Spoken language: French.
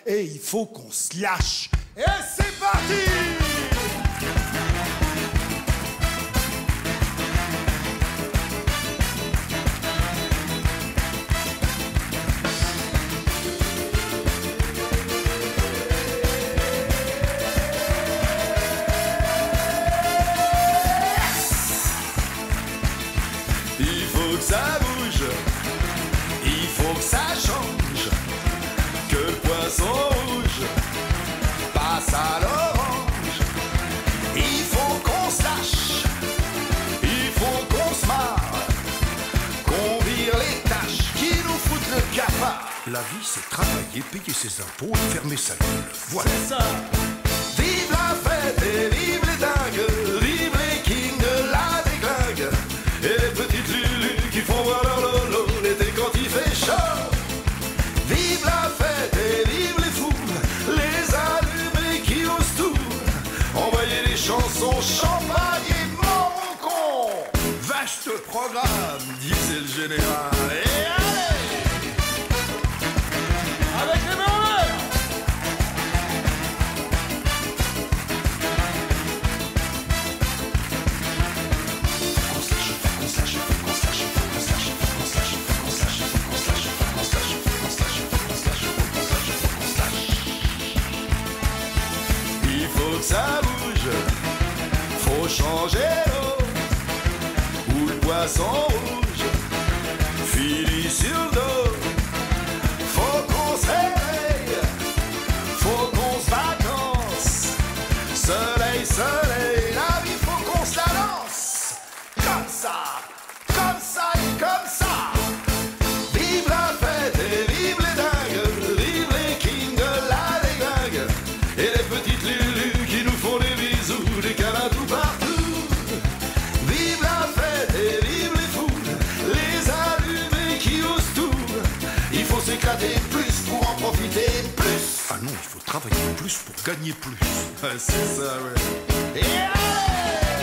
et il faut qu'on se lâche. Et c'est parti! Il faut que ça bouge, il faut que ça change, que le poisson rouge passe à l'orange. Il faut qu'on se lâche, il faut qu'on se marre, qu'on vire les tâches qui nous foutent le cafard. La vie, c'est travailler, payer ses impôts et fermer sa gueule. Voilà. C'est ça. Vive la fête et vive les dingues, vive les kings de la déglingue et les petites lulus qui font voir leur lolo l'été quand il fait chaud. Vive la fête et vive les fous, les allumés qui osent tout, envoyer les chansons, champagne et mon con. Vaste programme, disait le général. Et allez, Avec les mains en l'air. il faut que ça bouge, faut changer l'eau, ou le poisson rouge finit sur le dos. Faut qu'on se réveille, faut qu'on se vacance, soleil, soleil, la vie faut qu'on se la lance. Comme ça et comme ça. Vive la fête et vive les dingues, vive les kings de la déglingue et les petites lulus qui nous font des bisous, des câlins tout partout. Vive la fête et vive les fous, les allumés qui osent tout. Il faut s'éclater plus pour en profiter plus. Ah non, il faut travailler plus pour gagner plus. C'est ça, ouais. Et allez!